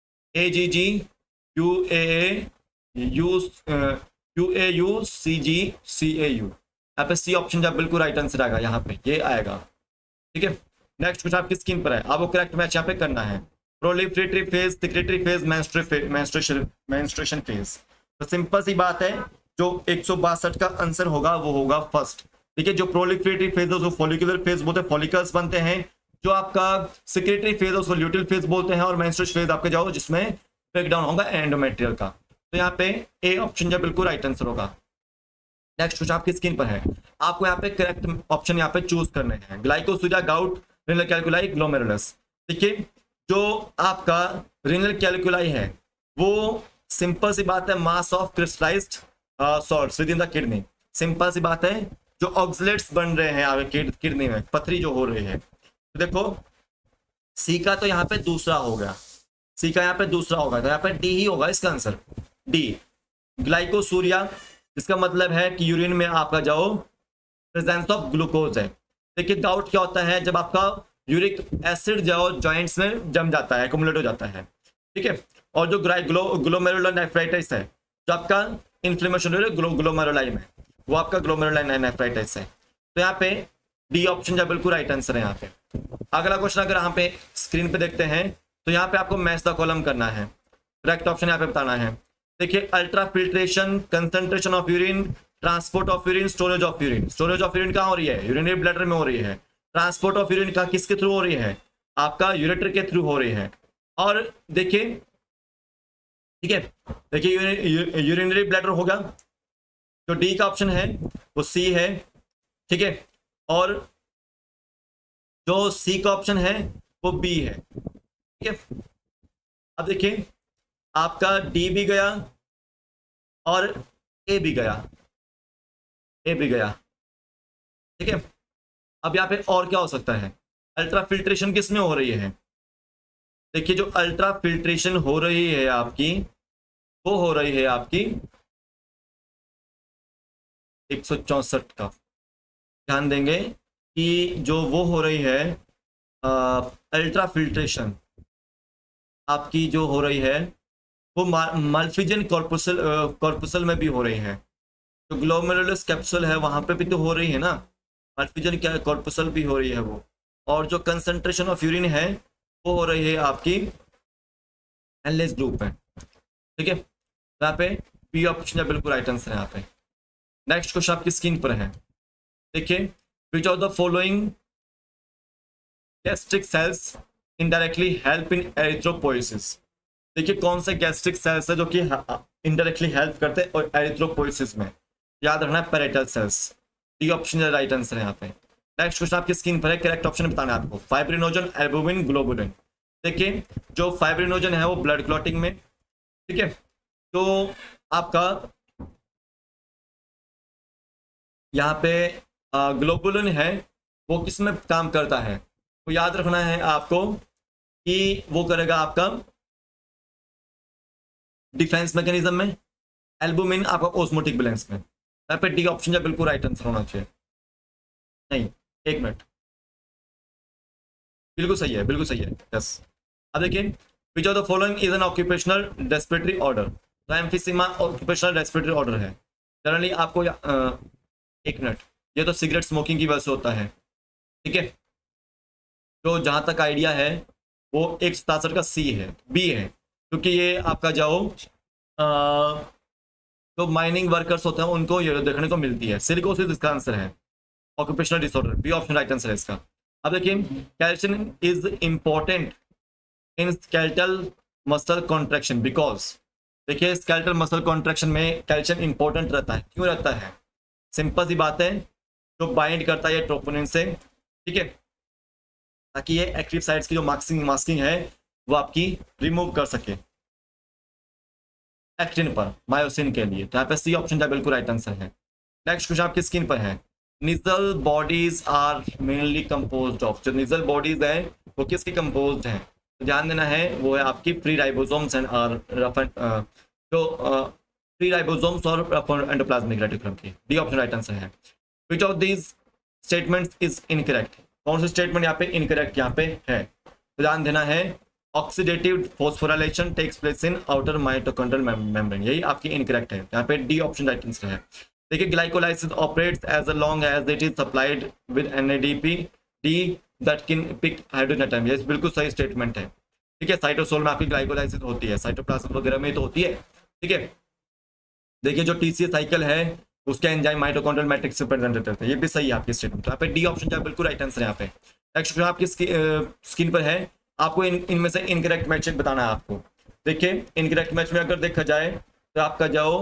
AGG UAAU यहाँ पे सी ऑप्शन जब बिल्कुल राइट आंसर आएगा, यहाँ पे ये आएगा। ठीक है, नेक्स्ट कुछ आपकी स्क्रीन पर है, आपको करेक्ट मैच यहाँ पे करना है। Proliferatory phase, secretory phase, menstruation phase. तो सिंपल सी बात है, जो 162 का आंसर होगा वो होगा फर्स्ट। ठीक है, जो प्रोलिफरेटरी फेज है उसको फॉलिकुलर फेज बोलते हैं, फॉलिकल्स बनते हैं। जो आपका सिक्रेटरी फेज है उसको ल्यूटिल फेज बोलते हैं, और मेंस्ट्रुएशन फेज आपके जाओ जिसमें ब्रेकडाउन होगा एंडोमेट्रियल का। तो यहाँ पे ए ऑप्शन जो बिल्कुल राइट आंसर होगा। नेक्स्ट कुछ आपकी स्क्रीन पर है, आपको यहाँ पे करेक्ट ऑप्शन यहाँ पे चूज करने हैं। Glycosuria, gout, renal calculi, glomerulus. देखिए, जो आपका रीनल कैल्कुलाई है वो सिंपल सी बात है, mass of crystallised salts within the kidney. Simple सी बात है, जो ऑक्सलेट्स बन रहे हैं आगे किडनी में, पथरी जो हो रही है। तो देखो सी का तो यहाँ पे दूसरा होगा, सी का यहाँ पे दूसरा होगा, तो यहाँ पे डी ही होगा इसका आंसर, डी। ग्लाइकोसूरिया, इसका मतलब है कि यूरिन में आपका जाओ प्रेजेंस ऑफ ग्लूकोज है। देखिए, गाउट क्या होता है, जब आपका यूरिक एसिड जाओ जॉइंट्स में जम जाता है, एक्युमुलेट हो जाता है। ठीक है, और जो ग्लोमेरुलर नेफ्राइटिस है, जो आपका इन्फ्लेमेशन हो रहा है ग्लोमेरुलाई में, वो आपका ग्लोमेरुलर नेफ्राइटिस है। तो यहाँ पे डी ऑप्शन जो बिल्कुल राइट आंसर है यहाँ पे। अगला क्वेश्चन अगर यहाँ पे स्क्रीन पे देखते हैं, तो यहाँ पे आपको मैच द कॉलम करना है, करेक्ट ऑप्शन यहाँ पे बताना है। देखिए, ultra filtration, concentration of urine, transport of urine, storage of urine. Storage of urine कहाँ हो रही है, यूरिनरी ब्लैडर में हो रही है। ट्रांसपोर्ट ऑफ यूरिन का किसके थ्रू हो रही है, आपका यूरेटर के थ्रू हो रही है। और देखिए, ठीक है, देखिए यूरिनरी ब्लैडर होगा, जो डी का ऑप्शन है वो सी है। ठीक है, और जो सी का ऑप्शन है वो बी है। ठीक है, अब देखिए आपका डी भी गया और ए भी गया, ए भी गया। ठीक है, अब यहाँ पे और क्या हो सकता है, अल्ट्रा फिल्ट्रेशन किस में हो रही है। देखिए, जो अल्ट्रा फिल्ट्रेशन हो रही है आपकी, वो हो रही है आपकी 164 का। ध्यान देंगे कि जो वो हो रही है अल्ट्रा फिल्ट्रेशन आपकी जो हो रही है वो मल्फिजन कॉर्पुसल में भी हो रही है। जो ग्लोमेरुलस कैप्सूल है वहां पे भी तो हो रही है ना, मल्फिजन क्या कॉर्पुसल भी हो रही है वो। और जो कंसंट्रेशन ऑफ यूरिन है वो हो रही है आपकी एनलेस ग्रुप में। ठीक है, यहाँ पे बी ऑप्शन बिल्कुल राइट आंसर है यहाँ पे। नेक्स्ट क्वेश्चन आपकी स्क्रीन पर है, देखिए, which of the following gastric cells indirectly help in erythropoiesis. देखिए, कौन से गैस्ट्रिक सेल्स है जो कि इनडायरेक्टली हेल्प करते हैं और एरिथ्रोपोइसिस में, याद रखना है parietal cells. D option right answer है यहाँ पे। नेक्स्ट क्वेश्चन आपकी स्क्रीन पर है, करेक्ट ऑप्शन बताना है आपको। Fibrinogen, albumin, globulin. देखिए, जो फाइब्रिनोजन है वो ब्लड क्लॉटिंग में। ठीक है, तो आपका यहाँ पे ग्लोबुलिन है वो किस में काम करता है, तो याद रखना है आपको कि वो करेगा आपका डिफेंस मैकेनिज्म में। एल्बुमिन आपका ऑस्मोटिक बैलेंस में। यहाँ पे डी ऑप्शन जो बिल्कुल राइट आंसर होना चाहिए। नहीं, एक मिनट, बिल्कुल सही है, बिल्कुल सही है, यस। अब देखिए, which of the following is an occupational respiratory order. तो एम्फीसीमा ऑक्यूपेशनल रेस्पिरेटरी ऑर्डर है। जनरली आपको एक मिनट, ये तो सिगरेट स्मोकिंग की वजह से होता है। ठीक है, तो जहां तक आइडिया है वो 167 का सी है, बी है, क्योंकि ये आपका जाओ जो माइनिंग वर्कर्स होते हैं उनको ये देखने को मिलती है। सिलिकोसिस इसका आंसर है, occupational disorder, B option right answer है इसका। अब देखिए, calcium is important in skeletal muscle contraction because. देखिए, स्केलेटल मसल कॉन्ट्रैक्शन में कैल्शियम इंपॉर्टेंट रहता है, क्यों रहता है, सिंपल सी बात है, जो बाइंड करता है ट्रोपोनिन से। ठीक है, ताकि ये एक्टिव साइट्स की जो मास्किंग है वो आपकी रिमूव कर सके। एक्टिन पर, मायोसिन के लिए। तो यहाँ पे सी ऑप्शन का बिल्कुल राइट आंसर है। नेक्स्ट क्वेश्चन आपकी स्क्रीन पर है, Nissl bodies are mainly composed of. जो निजल बॉडीज है वो किसकी कंपोज्ड है? तो ध्यान देना है वो है आपकी फ्री राइबोसोम्स एंड और जो फ्री राइबोसोम्स और एंडोप्लाज्मिक रेटिकुलम की। डी ऑप्शन राइट आंसर है। Which of these statements is incorrect? कौन सी स्टेटमेंट यहाँ पे इनकरेक्ट यहाँ पे है? तो ध्यान देना है oxidative phosphorylation takes place in outer mitochondrial membrane, यही आपकी इनकरेक्ट है। यहाँ पे डी ऑप्शन राइट आंसर है। देखिए glycolysis operates as long as it is supplied with NADP D that can pick hydrogen atom, ये बिल्कुल सही स्टेटमेंट है। ठीक है, साइटोसोल में आपकी ग्लाइकोलाइसिस होती है, साइटोप्लाज्म वगैरह में तो होती है। ठीक है, देखिए जो टीसीए साइकिल है उसके एंजाइम माइटोकॉन्ड्रियल मैट्रिक्स से प्रेजेंट रहते हैं, ये भी सही है आपकी स्टेटमेंट। तो यहाँ पे डी ऑप्शन का बिल्कुल राइट आंसर है यहाँ पे। नेक्स्ट क्वेश्चन आपकी स्क्रीन पर है, आपको इनमें से इनकरेक्ट मैच बताना है आपको। देखिए इनकरेक्ट मैच में अगर देखा जाए तो आपका जाओ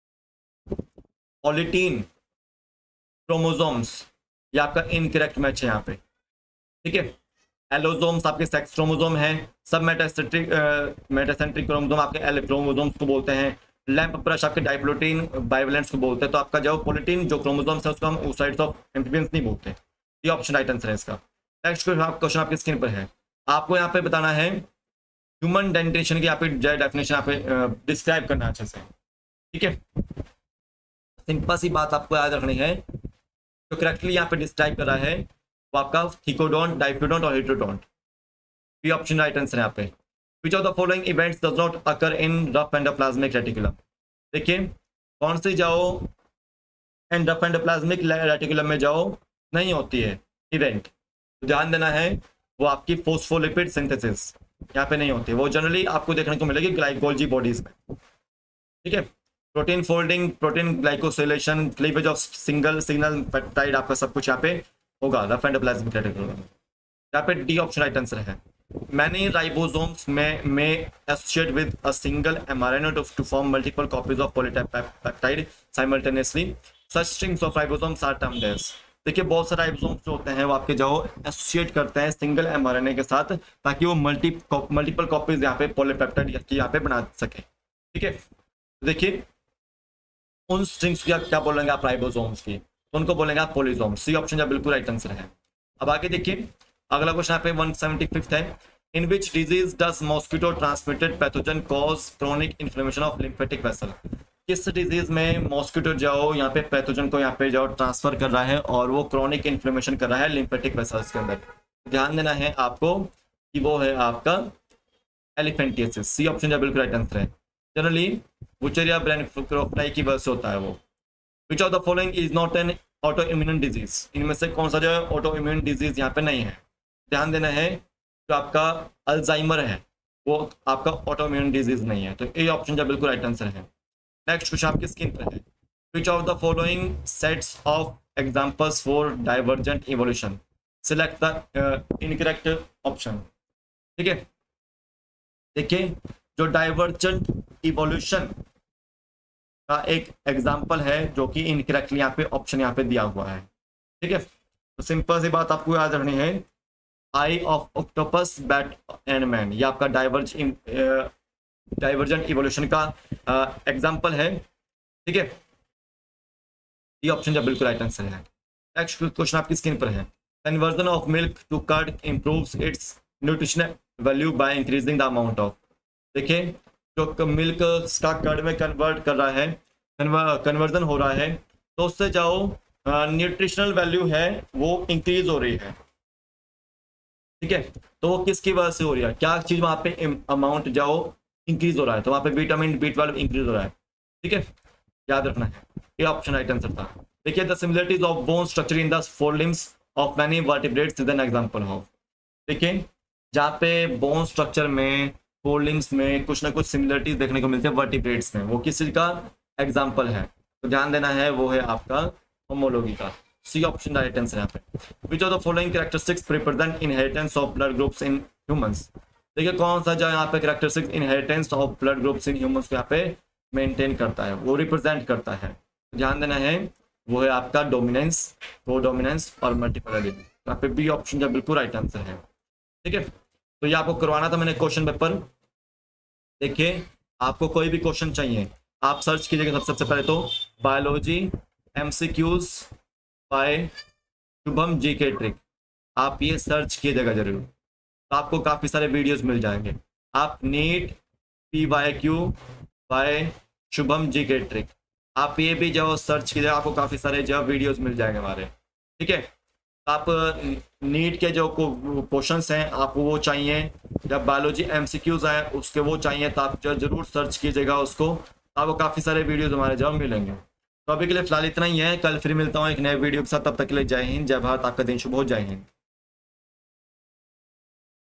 पॉलिटीन क्रोमोसोम्स, ये आपका इनकरेक्ट मैच है यहाँ पे। ठीक है, एलोसोम्स आपके सेक्स क्रोमोसोम है, सब मेटासेंट्रिक क्रोमोसोम आपके एल क्रोमोसोम्स को बोलते हैं, लैंप ब्रश आपके डाइप्लोटीन बाइवेलेंट्स को बोलते हैं। तो आपका जो पॉलिटीन जो क्रोमोसोम्स है उसको हम oocytes ऑफ एम्फीबियंस नहीं बोलते। ये ऑप्शन राइट आंसर है इसका। नेक्स्ट क्वेश्चन आपकी स्क्रीन पर है, आपको यहाँ पे बताना है ह्यूमन डेंटेशन की यहाँ पे डेफिनेशन यहाँ पे डिस्क्राइब करना अच्छे से। ठीक है, सिंपल सी बात आपको याद रखनी है, जो करेक्टली यहाँ पे डिस्क्राइब कर रहा है वो आपका थिकोडोंट, डाइप्लोडोंट और हेटेरोडोंट। ये ऑप्शन राइट आंसर है यहाँ पे। Which of the following events does not occur in rough endoplasmic reticulum? देखिए कौन सी जाओ rough endoplasmic reticulum में जाओ नहीं होती है इवेंट, तो ध्यान देना है वो आपकी फोस्फोलिपिड सिंथेसिस यहाँ पे नहीं होती, वो जनरली आपको देखने को मिलेगी ग्लाइकोलजी बॉडीज में। ठीक है, protein folding, protein glycosylation, cleavage of signal peptide, आपका सब कुछ यहाँ पे होगा रफ एंडोप्लाज्मिक रेटिकुलम में। यहाँ पे डी ऑप्शन राइट आंसर है। Many ribosomes may associate with a single mRNA to form multiple copies of polypeptide simultaneously. Such strings of ribosomes are termed as। देखिए बहुत सारे राइबोसोम्स जो होते हैं वो आपके जाओ एसोसिएट करते हैं सिंगल एमआरएनए के साथ ताकि वो मल्टीपल कॉपीज यहाँ पे पॉलीपेप्टाइड की यहाँ पे बना सके। ठीक है, देखिए उन स्ट्रिंग्स की क्या बोलेंगे आप राइबोसोम्स की, तो उनको बोलेंगे आप पॉलीसोम्स। सी ऑप्शन का बिल्कुल राइट आंसर है। अब आगे देखिए अगला क्वेश्चन यहाँ पे 175 है, in which disease does mosquito transmitted pathogen cause chronic inflammation of lymphatic vessel? किस डिजीज में मॉस्किटो जाओ यहाँ पे पैथोजन को यहाँ पे जाओ ट्रांसफर कर रहा है और वो क्रोनिक इन्फ्लेमेशन कर रहा है लिम्फेटिक वेसल्स के अंदर? ध्यान देना है आपको कि वो है आपका एलिफेंटियासिस। सी ऑप्शन का बिल्कुल राइट आंसर है। जनरली वुचेरिया ब्रैनक्रोफ्लाई की वजह से होता है वो। Which of the following is not an autoimmune disease? इनमें से कौन सा जो है ऑटो इम्यून डिजीज यहाँ पे नहीं है? ध्यान देना है जो आपका अल्जाइमर है वो आपका ऑटो इम्यून डिजीज नहीं है, तो ए ऑप्शन का बिल्कुल राइट आंसर है। नेक्स्ट क्वेश्चन आपकी स्क्रीन पर है, which of the following sets of examples for divergent evolution? Select the incorrect option. ठीक है, देखिए जो डाइवर्जेंट इवोल्यूशन का एक एग्जांपल है जो कि इनकरेक्टली यहाँ पे ऑप्शन यहाँ पे दिया हुआ है। ठीक है, तो सिंपल सी बात आपको याद रखनी है, eye of octopus, bat and man, ये आपका डाइवर्जेंट इवोल्यूशन का एग्जांपल है। ठीक है, ये ऑप्शन का बिल्कुल राइट आंसर है। नेक्स्ट क्वेश्चन आपकी स्क्रीन पर है, conversion of milk to curd improves its nutritional value by increasing the amount of. देखिए जो मिल्क का कर्ड में कन्वर्ट कर रहा है, कन्वर्जन हो रहा है, तो उससे जाओ न्यूट्रिशनल वैल्यू है वो इंक्रीज हो रही है। ठीक है, तो वो किसकी वजह से हो रही है? क्या चीज वहां पे अमाउंट जाओ इंक्रीज हो रहा है, तो वहां पे विटामिन B12 इंक्रीज हो रहा है। ठीक है, याद रखना है, ये ऑप्शन राइट आंसर था। देखिए the similarities of bone structure in the fore limbs of many vertebrates is an example of. देखिए जहाँ पे बोन स्ट्रक्चर में फोर लिम्स में कुछ ना कुछ सिमिलरिटीज देखने को मिलती है वर्टिब्रेट्स में, वो किस चीज का एग्जाम्पल है? तो ध्यान देना है वो है आपका होमोलॉगी का। सी ऑप्शन राइट आंसर यहाँ पे। Which of the following characteristics represent inheritance of blood groups in humans? देखिए कौन सा जो यहाँ पे characteristics inheritance of blood groups in humans को यहाँ पे मेंटेन करता है, वो रिप्रेजेंट करता है? ध्यान देना है वो है आपका डोमिनेंस, कोडोमिनेंस और मल्टीपल एलील। यहाँ पे बी ऑप्शन का बिल्कुल राइट आंसर है। ठीक है, तो ये आपको करवाना था मैंने क्वेश्चन पेपर। देखिए आपको कोई भी क्वेश्चन चाहिए, आप सर्च कीजिएगा सबसे पहले तो biology MCQs by Shubham GK trick, आप ये सर्च कीजिएगा जरूर, तो आपको काफ़ी सारे वीडियोस मिल जाएंगे। आप NEET PYQ by Shubham GK trick, आप ये भी जो सर्च कीजिएगा, आपको काफ़ी सारे जो वीडियोस मिल जाएंगे हमारे। ठीक है, आप नीट के जो क्वेश्चंस हैं आपको वो चाहिए, जब बायोलॉजी MCQs आए उसके वो चाहिए, तो आप जरूर सर्च कीजिएगा उसको, आपको काफ़ी सारे वीडियोस हमारे जवाब मिलेंगे। तो अभी के लिए फिलहाल इतना ही है, कल फिर मिलता हूँ एक नए वीडियो के साथ, तब तक के लिए जय हिंद, जय भारत, आपका दिन शुभ हो, जय हिंद।